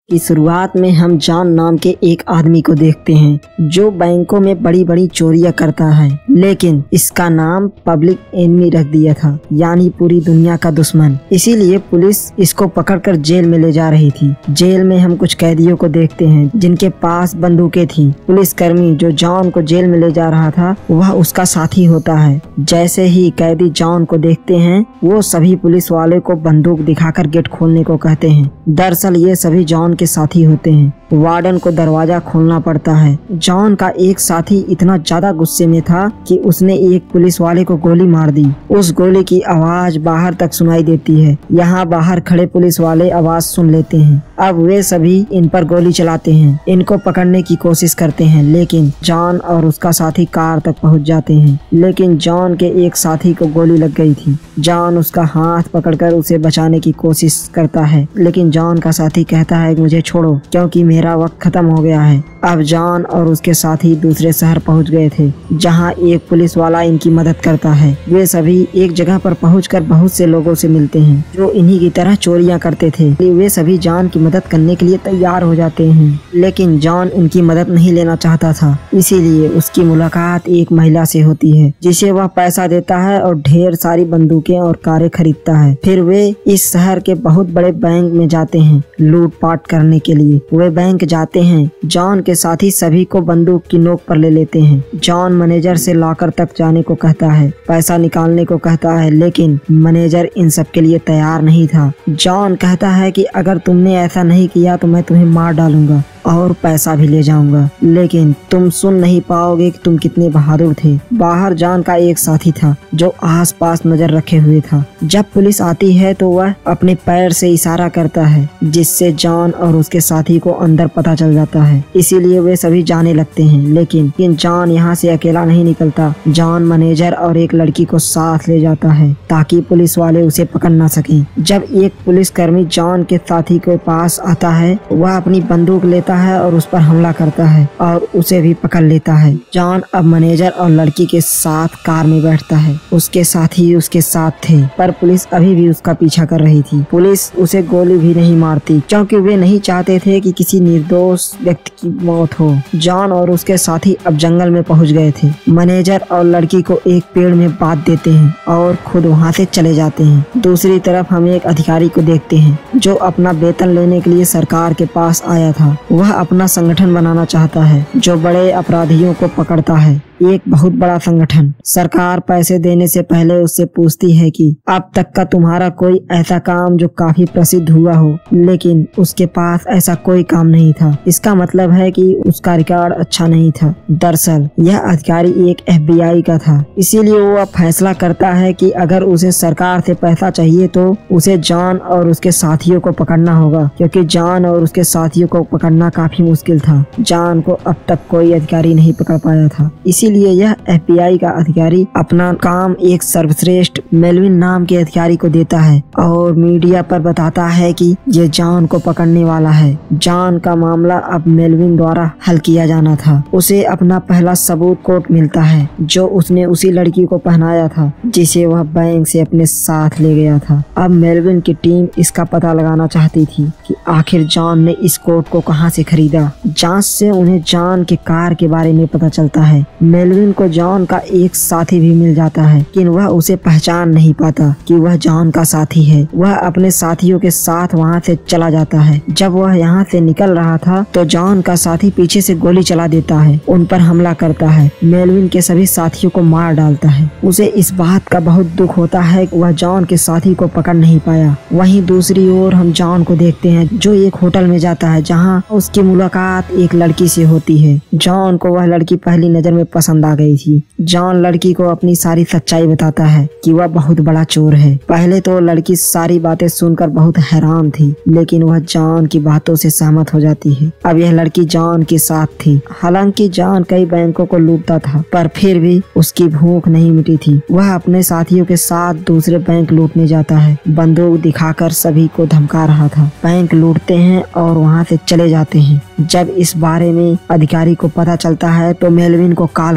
की शुरुआत में हम जॉन नाम के एक आदमी को देखते हैं जो बैंकों में बड़ी बड़ी चोरियां करता है, लेकिन इसका नाम पब्लिक एनिमी रख दिया था, यानी पूरी दुनिया का दुश्मन। इसीलिए पुलिस इसको पकड़कर जेल में ले जा रही थी। जेल में हम कुछ कैदियों को देखते हैं जिनके पास बंदूकें थी। पुलिसकर्मी जो जॉन को जेल में ले जा रहा था वह उसका साथी होता है। जैसे ही कैदी जॉन को देखते हैं वो सभी पुलिस वाले को बंदूक दिखाकर गेट खोलने को कहते हैं। दरअसल ये सभी जॉन के साथी होते हैं। वार्डन को दरवाजा खोलना पड़ता है। जॉन का एक साथी इतना ज्यादा गुस्से में था कि उसने एक पुलिस वाले को गोली मार दी। उस गोली की आवाज बाहर तक सुनाई देती है। यहाँ बाहर खड़े पुलिस वाले आवाज सुन लेते हैं। अब वे सभी इन पर गोली चलाते हैं, इनको पकड़ने की कोशिश करते हैं, लेकिन जॉन और उसका साथी कार तक पहुँच जाते हैं। लेकिन जॉन के एक साथी को गोली लग गई थी। जॉन उसका हाथ पकड़कर उसे बचाने की कोशिश करता है, लेकिन जॉन का साथी कहता है मुझे छोड़ो क्योंकि मेरा वक्त खत्म हो गया है। अब जॉन और उसके साथी दूसरे शहर पहुंच गए थे जहां एक पुलिस वाला इनकी मदद करता है। वे सभी एक जगह पर पहुंचकर बहुत से लोगों से मिलते हैं जो इन्हीं की तरह चोरियां करते थे। वे सभी जॉन की मदद करने के लिए तैयार हो जाते हैं, लेकिन जॉन इनकी मदद नहीं लेना चाहता था। इसीलिए उसकी मुलाकात एक महिला से होती है जिसे वह पैसा देता है और ढेर सारी बंदूकें और कारें खरीदता है। फिर वे इस शहर के बहुत बड़े बैंक में जाते हैं लूटपाट करने के लिए। वे बैंक जाते हैं। जॉन के साथी सभी को बंदूक की नोक पर ले लेते हैं। जॉन मैनेजर से लॉकर तक जाने को कहता है, पैसा निकालने को कहता है, लेकिन मैनेजर इन सब के लिए तैयार नहीं था। जॉन कहता है कि अगर तुमने ऐसा नहीं किया तो मैं तुम्हें मार डालूंगा और पैसा भी ले जाऊंगा, लेकिन तुम सुन नहीं पाओगे कि तुम कितने बहादुर थे। बाहर जॉन का एक साथी था जो आसपास नजर रखे हुए था। जब पुलिस आती है तो वह अपने पैर से इशारा करता है जिससे जॉन और उसके साथी को अंदर पता चल जाता है। इसीलिए वे सभी जाने लगते हैं, लेकिन जॉन यहाँ से अकेला नहीं निकलता। जॉन मैनेजर और एक लड़की को साथ ले जाता है ताकि पुलिस वाले उसे पकड़ ना सकें। जब एक पुलिसकर्मी जॉन के साथी के पास आता है वह अपनी बंदूक लेता है और उस पर हमला करता है और उसे भी पकड़ लेता है। जॉन अब मैनेजर और लड़की के साथ कार में बैठता है। उसके साथी उसके साथ थे, पर पुलिस अभी भी उसका पीछा कर रही थी। पुलिस उसे गोली भी नहीं मारती क्योंकि वे नहीं चाहते थे कि किसी निर्दोष व्यक्ति की मौत हो। जॉन और उसके साथी अब जंगल में पहुंच गए थे। मैनेजर और लड़की को एक पेड़ में बांध देते हैं और खुद वहां से चले जाते हैं। दूसरी तरफ हम एक अधिकारी को देखते हैं जो अपना वेतन लेने के लिए सरकार के पास आया था। वह अपना संगठन बनाना चाहता है जो बड़े अपराधियों को पकड़ता है। एक बहुत बड़ा संगठन। सरकार पैसे देने से पहले उससे पूछती है कि अब तक का तुम्हारा कोई ऐसा काम जो काफी प्रसिद्ध हुआ हो, लेकिन उसके पास ऐसा कोई काम नहीं था। इसका मतलब है कि उसका रिकॉर्ड अच्छा नहीं था। दरअसल यह अधिकारी एक FBI का था। इसीलिए वो अब फैसला करता है कि अगर उसे सरकार से पैसा चाहिए तो उसे जॉन और उसके साथियों को पकड़ना होगा, क्योंकि जॉन और उसके साथियों को पकड़ना काफी मुश्किल था। जॉन को अब तक कोई अधिकारी नहीं पकड़ पाया था। इसीलिए यह FBI का अधिकारी अपना काम एक सर्वश्रेष्ठ मेलविन नाम के अधिकारी को देता है और मीडिया पर बताता है कि ये जॉन को पकड़ने वाला है। जॉन का मामला अब मेलविन द्वारा हल किया जाना था। उसे अपना पहला सबूत कोट मिलता है जो उसने उसी लड़की को पहनाया था जिसे वह बैंक से अपने साथ ले गया था। अब मेलविन की टीम इसका पता लगाना चाहती थी कि आखिर जॉन ने इस कोट को कहां से खरीदा। जांच से उन्हें जॉन के कार के बारे में पता चलता है। मेलविन को जॉन का एक साथी भी मिल जाता है, लेकिन वह उसे पहचान नहीं पाता कि वह जॉन का साथी है। वह अपने साथियों के साथ वहां से चला जाता है। जब वह यहाँ से निकल रहा था तो जॉन का साथी पीछे से गोली चला देता है, उन पर हमला करता है। मेलविन के सभी साथियों को मार डालता है। उसे इस बात का बहुत दुख होता है कि वह जॉन के साथी को पकड़ नहीं पाया। वहीं दूसरी ओर हम जॉन को देखते हैं जो एक होटल में जाता है जहाँ उसकी मुलाकात एक लड़की से होती है। जॉन को वह लड़की पहली नजर में पसंद आ गई थी। जॉन लड़की को अपनी सारी सच्चाई बताता है कि वह बहुत बड़ा चोर है। पहले तो लड़की सारी बातें सुनकर बहुत हैरान थी, लेकिन वह जॉन की बातों से सहमत हो जाती है। अब यह लड़की जॉन के साथ थी। हालांकि जॉन कई बैंकों को लूटता था, पर फिर भी उसकी भूख नहीं मिटी थी। वह अपने साथियों के साथ दूसरे बैंक लूटने जाता है। बंदूक दिखाकर सभी को धमका रहा था। बैंक लूटते हैं और वहाँ से चले जाते हैं। जब इस बारे में अधिकारी को पता चलता है तो मेलविन को कॉल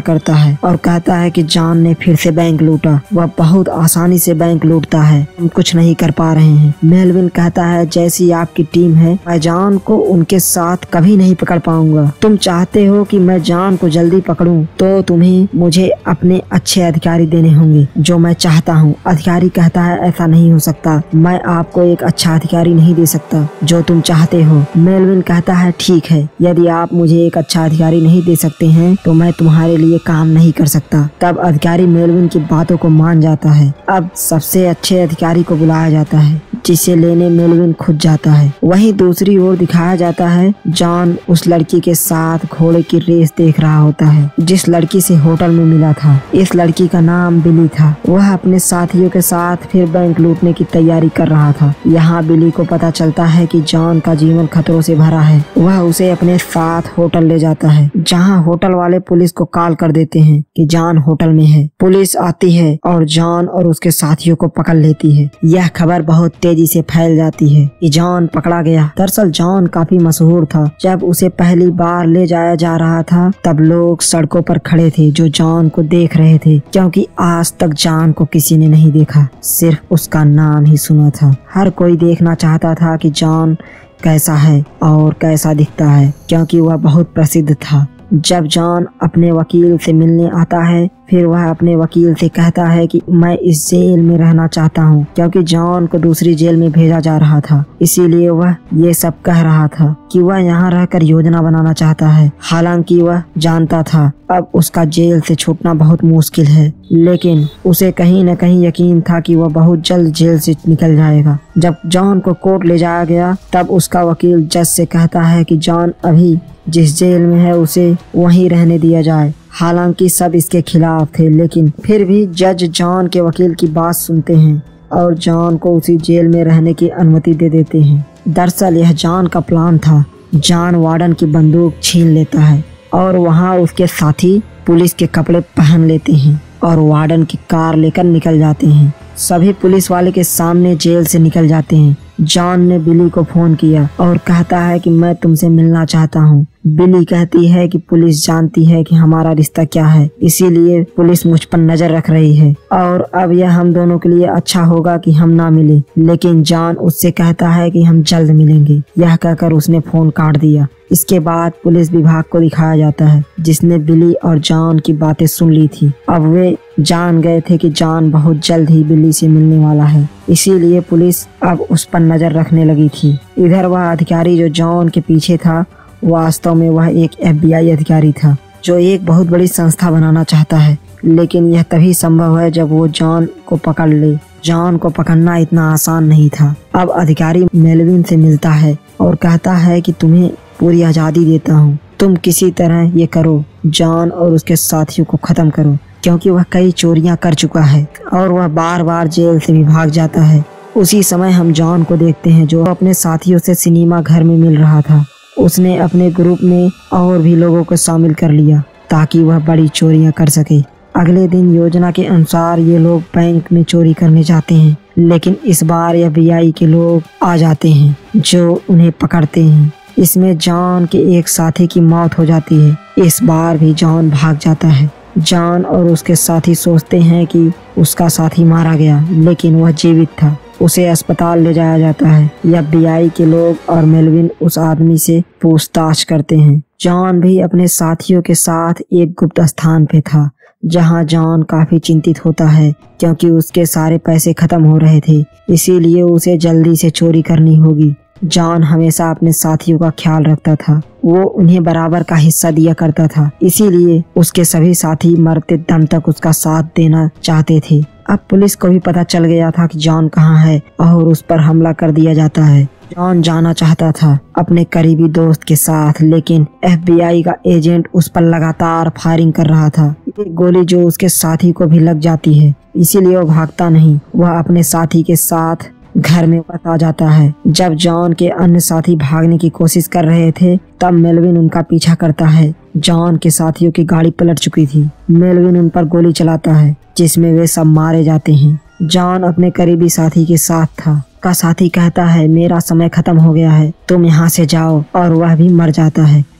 करता है और कहता है कि जॉन ने फिर से बैंक लूटा। वह बहुत आसानी से बैंक लूटता है, हम कुछ नहीं कर पा रहे हैं। मेलविन कहता है जैसी आपकी टीम है, मैं जॉन को उनके साथ कभी नहीं पकड़ पाऊंगा। तुम चाहते हो कि मैं जॉन को जल्दी पकड़ूं, तो तुम्हें मुझे अपने अच्छे अधिकारी देने होंगे जो मैं चाहता हूँ। अधिकारी कहता है ऐसा नहीं हो सकता, मैं आपको एक अच्छा अधिकारी नहीं दे सकता जो तुम चाहते हो। मेलविन कहता है ठीक है, यदि आप मुझे एक अच्छा अधिकारी नहीं दे सकते हैं तो मैं तुम्हारे लिए काम नहीं कर सकता। तब अधिकारी मेलविन की बातों को मान जाता है। अब सबसे अच्छे अधिकारी को बुलाया जाता है जिसे लेने मेलविन खुद जाता है। वहीं दूसरी ओर दिखाया जाता है जॉन उस लड़की के साथ घोड़े की रेस देख रहा होता है जिस लड़की से होटल में मिला था। इस लड़की का नाम बिली था। वह अपने साथियों के साथ फिर बैंक लूटने की तैयारी कर रहा था। यहाँ बिली को पता चलता है कि जॉन का जीवन खतरों से भरा है। वह उसे अपने साथ होटल ले जाता है जहाँ होटल वाले पुलिस को कॉल कर देते हैं कि जॉन होटल में है। पुलिस आती है और जॉन और उसके साथियों को पकड़ लेती है। यह खबर बहुत तेजी से फैल जाती है कि जॉन पकड़ा गया। दरअसल जॉन काफी मशहूर था। जब उसे पहली बार ले जाया जा रहा था तब लोग सड़कों पर खड़े थे जो जॉन को देख रहे थे, क्योंकि आज तक जॉन को किसी ने नहीं देखा, सिर्फ उसका नाम ही सुना था। हर कोई देखना चाहता था कि जॉन कैसा है और कैसा दिखता है, क्योंकि वह बहुत प्रसिद्ध था। जब जॉन अपने वकील से मिलने आता है, फिर वह अपने वकील से कहता है कि मैं इस जेल में रहना चाहता हूँ, क्योंकि जॉन को दूसरी जेल में भेजा जा रहा था। इसीलिए वह ये सब कह रहा था कि वह यहाँ रहकर योजना बनाना चाहता है। हालांकि वह जानता था अब उसका जेल से छूटना बहुत मुश्किल है, लेकिन उसे कहीं न कहीं यकीन था कि वह बहुत जल्द जेल से निकल जाएगा। जब जॉन को कोर्ट ले जाया गया तब उसका वकील जज से कहता है कि जॉन अभी जिस जेल में है उसे वहीं रहने दिया जाए। हालांकि सब इसके खिलाफ थे, लेकिन फिर भी जज जॉन के वकील की बात सुनते हैं और जॉन को उसी जेल में रहने की अनुमति दे देते हैं। दरअसल यह जॉन का प्लान था। जॉन वार्डन की बंदूक छीन लेता है और वहाँ उसके साथी पुलिस के कपड़े पहन लेते हैं और वार्डन की कार लेकर निकल जाते हैं। सभी पुलिस वाले के सामने जेल से निकल जाते हैं। जॉन ने बिली को फोन किया और कहता है कि मैं तुमसे मिलना चाहता हूँ। बिली कहती है कि पुलिस जानती है कि हमारा रिश्ता क्या है, इसीलिए पुलिस मुझ पर नजर रख रही है और अब यह हम दोनों के लिए अच्छा होगा कि हम ना मिले। लेकिन जॉन उससे कहता है कि हम जल्द मिलेंगे। यह कहकर उसने फोन काट दिया। इसके बाद पुलिस विभाग को दिखाया जाता है जिसने बिली और जॉन की बातें सुन ली थी। अब वे जान गए थे कि जॉन बहुत जल्द ही बिली से मिलने वाला है, इसीलिए पुलिस अब उस पर नजर रखने लगी थी। इधर वह अधिकारी जो जॉन के पीछे था, वास्तव में वह एक FBI अधिकारी था जो एक बहुत बड़ी संस्था बनाना चाहता है, लेकिन यह तभी संभव है जब वो जॉन को पकड़ ले। जॉन को पकड़ना इतना आसान नहीं था। अब अधिकारी मेलविन से मिलता है और कहता है कि तुम्हें पूरी आज़ादी देता हूँ, तुम किसी तरह ये करो, जॉन और उसके साथियों को खत्म करो, क्योंकि वह कई चोरियां कर चुका है और वह बार बार जेल से भी भाग जाता है। उसी समय हम जॉन को देखते हैं जो अपने साथियों से सिनेमा घर में मिल रहा था। उसने अपने ग्रुप में और भी लोगों को शामिल कर लिया ताकि वह बड़ी चोरियां कर सके। अगले दिन योजना के अनुसार ये लोग बैंक में चोरी करने जाते हैं, लेकिन इस बार FBI के लोग आ जाते हैं जो उन्हें पकड़ते हैं। इसमें जॉन के एक साथी की मौत हो जाती है। इस बार भी जॉन भाग जाता है। जॉन और उसके साथी सोचते हैं कि उसका साथी मारा गया, लेकिन वह जीवित था। उसे अस्पताल ले जाया जाता है। FBI के लोग और मेलविन उस आदमी से पूछताछ करते हैं। जॉन भी अपने साथियों के साथ एक गुप्त स्थान पे था जहां जॉन काफी चिंतित होता है क्योंकि उसके सारे पैसे खत्म हो रहे थे, इसीलिए उसे जल्दी से चोरी करनी होगी। जॉन हमेशा अपने साथियों का ख्याल रखता था। वो उन्हें बराबर का हिस्सा दिया करता था, इसीलिए उसके सभी साथी मरते दम तक उसका साथ देना चाहते थे। अब पुलिस को भी पता चल गया था कि जॉन कहाँ है और उस पर हमला कर दिया जाता है। जॉन जाना चाहता था अपने करीबी दोस्त के साथ, लेकिन FBI का एजेंट उस पर लगातार फायरिंग कर रहा था। एक गोली जो उसके साथी को भी लग जाती है, इसीलिए वो भागता नहीं। वह अपने साथी के साथ घर में वापस आ जाता है। जब जॉन के अन्य साथी भागने की कोशिश कर रहे थे तब मेलविन उनका पीछा करता है। जॉन के साथियों की गाड़ी पलट चुकी थी। मेलविन उन पर गोली चलाता है जिसमें वे सब मारे जाते हैं। जॉन अपने करीबी साथी के साथ था। का साथी कहता है मेरा समय खत्म हो गया है, तुम यहाँ से जाओ, और वह भी मर जाता है।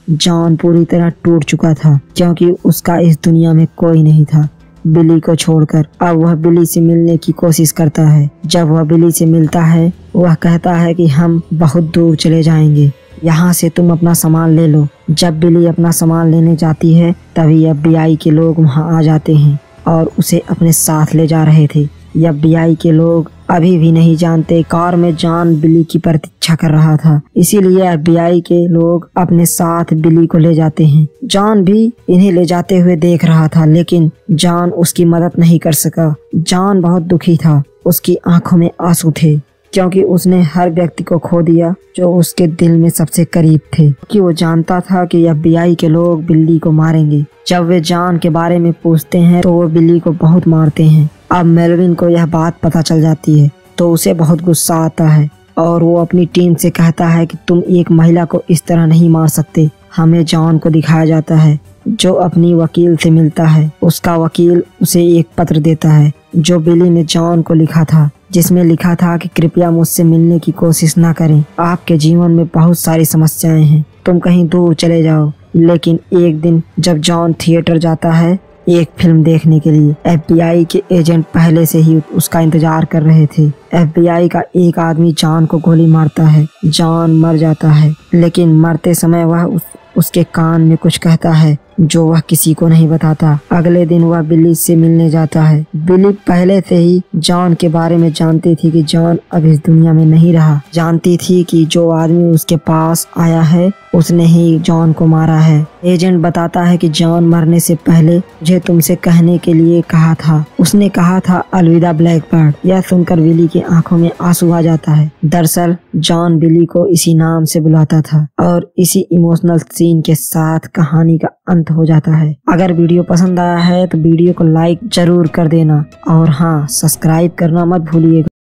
जॉन पूरी तरह टूट चुका था क्योंकि उसका इस दुनिया में कोई नहीं था बिली को छोड़कर। अब वह बिली से मिलने की कोशिश करता है। जब वह बिली से मिलता है वह कहता है कि हम बहुत दूर चले जाएंगे, यहाँ से तुम अपना सामान ले लो। जब बिली अपना सामान लेने जाती है तभी FBI के लोग वहाँ आ जाते हैं और उसे अपने साथ ले जा रहे थे। FBI के लोग अभी भी नहीं जानते कार में जॉन बिली की प्रतीक्षा कर रहा था, इसीलिए FBI के लोग अपने साथ बिली को ले जाते हैं। जॉन भी इन्हें ले जाते हुए देख रहा था लेकिन जॉन उसकी मदद नहीं कर सका। जॉन बहुत दुखी था, उसकी आंखों में आंसू थे क्योंकि उसने हर व्यक्ति को खो दिया जो उसके दिल में सबसे करीब थे, कि वो जानता था कि FBI के लोग बिल्ली को मारेंगे। जब वे जॉन के बारे में पूछते हैं तो वो बिल्ली को बहुत मारते हैं। अब मेलविन को यह बात पता चल जाती है तो उसे बहुत गुस्सा आता है और वो अपनी टीम से कहता है कि तुम एक महिला को इस तरह नहीं मार सकते। हमें जॉन को दिखाया जाता है जो अपनी वकील से मिलता है। उसका वकील उसे एक पत्र देता है जो बिली ने जॉन को लिखा था, जिसमें लिखा था कि कृपया मुझसे मिलने की कोशिश ना करें, आपके जीवन में बहुत सारी समस्याएं हैं, तुम कहीं दूर चले जाओ। लेकिन एक दिन जब जॉन थिएटर जाता है एक फिल्म देखने के लिए, FBI के एजेंट पहले से ही उसका इंतजार कर रहे थे। FBI का एक आदमी जॉन को गोली मारता है। जॉन मर जाता है लेकिन मरते समय वह उसके कान में कुछ कहता है जो वह किसी को नहीं बताता। अगले दिन वह बिली से मिलने जाता है। बिली पहले से ही जॉन के बारे में जानती थी कि जॉन अब इस दुनिया में नहीं रहा। जानती थी कि जो आदमी उसके पास आया है उसने ही जॉन को मारा है। एजेंट बताता है कि जॉन मरने से पहले मुझे तुमसे कहने के लिए कहा था। उसने कहा था अलविदा ब्लैकबर्ड। यह सुनकर बिली की आंखों में आंसू आ जाता है। दरअसल जॉन बिली को इसी नाम से बुलाता था और इसी इमोशनल सीन के साथ कहानी का अंत हो जाता है। अगर वीडियो पसंद आया है तो वीडियो को लाइक जरूर कर देना और हाँ, सब्सक्राइब करना मत भूलिएगा।